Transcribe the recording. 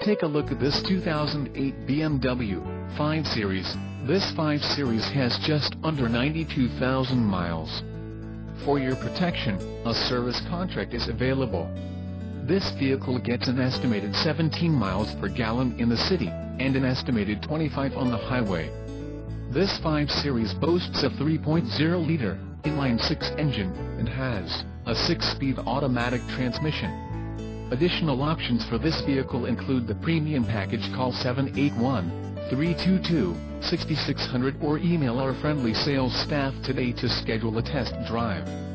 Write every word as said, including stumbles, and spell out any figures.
Take a look at this two thousand eight B M W five Series. This five Series has just under ninety-two thousand miles. For your protection, a service contract is available. This vehicle gets an estimated seventeen miles per gallon in the city, and an estimated twenty-five on the highway. This five Series boasts a three point oh liter inline-six engine, and has a six-speed automatic transmission. Additional options for this vehicle include the premium package. Call seven eight one, three two two, six six zero zero or email our friendly sales staff today to schedule a test drive.